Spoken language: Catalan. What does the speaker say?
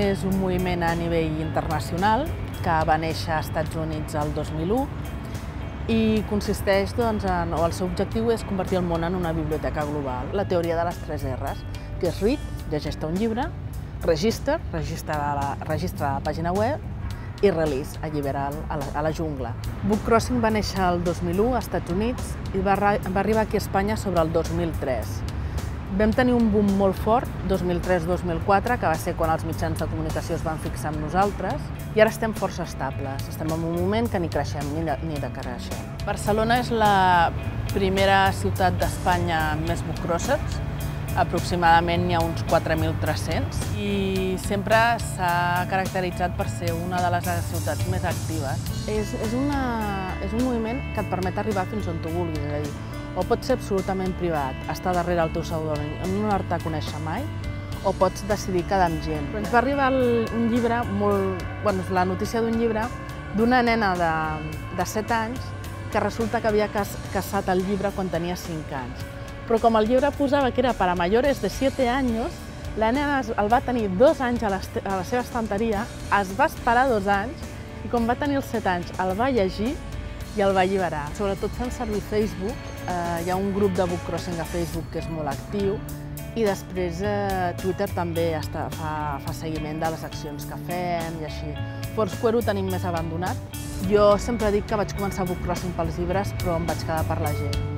és un moviment a nivell internacional que va néixer als Estats Units el 2001 i consisteix, o el seu objectiu és convertir el món en una biblioteca global. La teoria de les 3 R's, que és read, llegeix-te un llibre, register, registra la pàgina web, i release, alliberar a la jungla. Book Crossing va néixer el 2001 als Estats Units i va arribar aquí a Espanya sobre el 2003. Vam tenir un boom molt fort, 2003-2004, que va ser quan els mitjans de comunicació es van fixar en nosaltres, i ara estem força estables. Estem en un moment que ni creixem ni decreixem. Barcelona és la primera ciutat d'Espanya amb més book crossers. Aproximadament n'hi ha uns 4.300 i sempre s'ha caracteritzat per ser una de les ciutats més actives. És un moviment que et permet arribar fins on tu vulguis, és a dir, o pot ser absolutament privat, estar darrere el teu pseudònim i no anar-te a conèixer mai, o pots decidir quedar amb gent. Però ens va arribar un llibre, la notícia d'un llibre d'una nena de 7 anys que resulta que havia caçat el llibre quan tenia 5 anys. Però com el llibre posava que era para mayores de 7 anys, la nena el va tenir 2 anys a la seva estanteria, es va esperar 2 anys i quan va tenir els 7 anys el va llegir i el va alliberar. Sobretot fent servir Facebook, hi ha un grup de book crossing a Facebook que és molt actiu i després Twitter també fa seguiment de les accions que fem i així. Foursquare ho tenim més abandonat. Jo sempre dic que vaig començar book crossing pels llibres però em vaig quedar per la gent.